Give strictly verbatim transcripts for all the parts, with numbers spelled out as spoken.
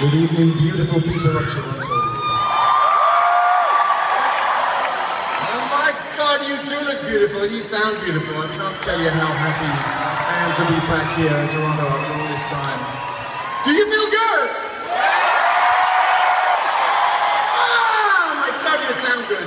Good evening, beautiful people of Toronto. Oh my God, you do look beautiful, you sound beautiful. I can't tell you how happy I am to be back here in Toronto after all this time. Do you feel good? Oh my God, you sound good.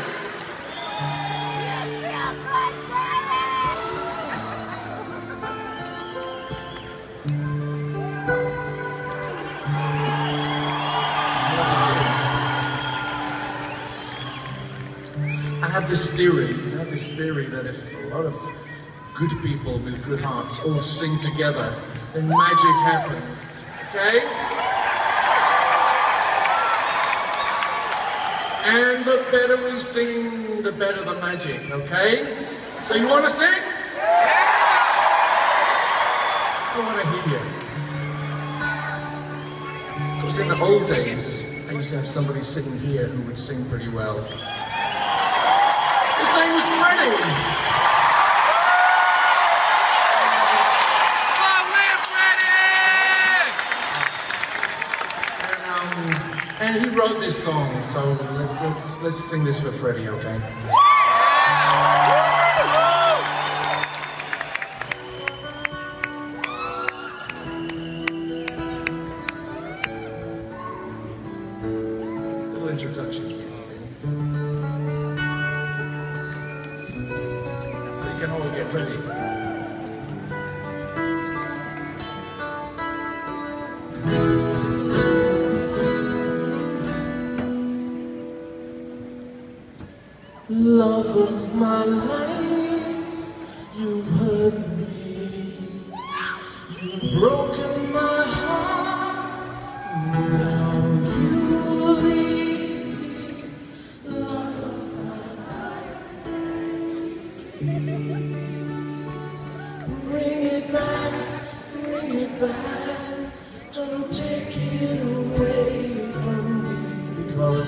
I have this theory, I have this theory that if a lot of good people with good hearts all sing together, then magic happens, okay? And the better we sing, the better the magic, okay? So you want to sing? I want to hear you. Because in the old days, I used to have somebody sitting here who would sing pretty well. His name was Freddie. Oh, we're Freddie! And, um, and he wrote this song, so let's let's let's sing this for Freddie, okay? Little introduction. So you can all get ready. Love of my life, you've hurt me, you've broken my heart, now you leave me. Love of my life, bring it back, bring it back, don't take it away from me, because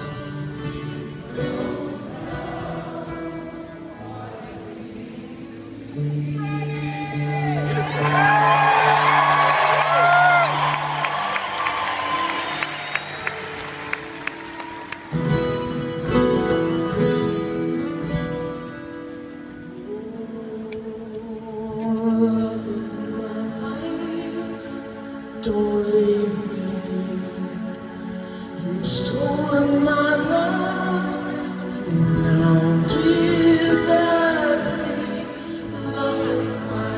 don't leave me. You've stolen my love. You now desert me. Love of my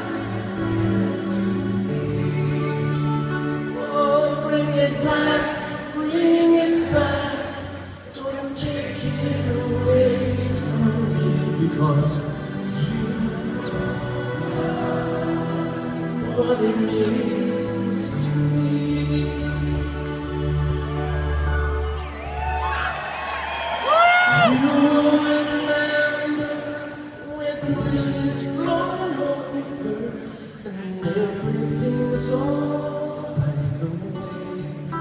life. Oh, bring it back, bring it back. Don't take it away from me, because you know what it means. This is blown over and everything's all by the way.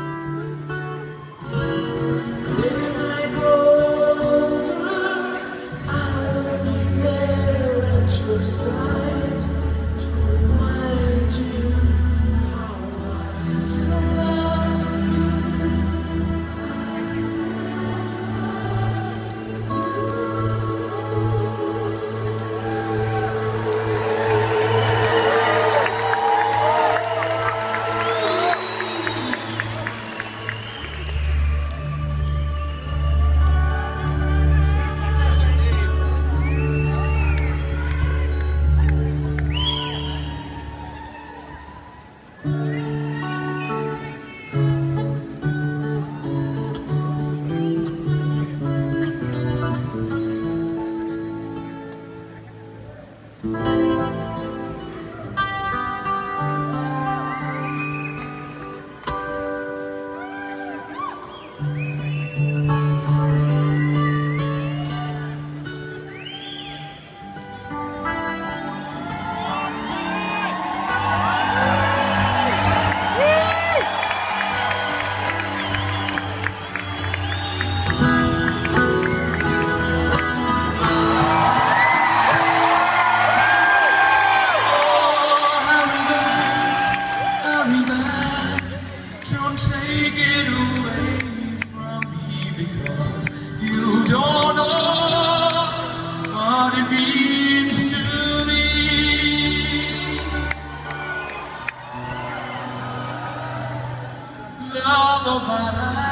When I grow older, I will be there at your side to remind you how I still love you. all over.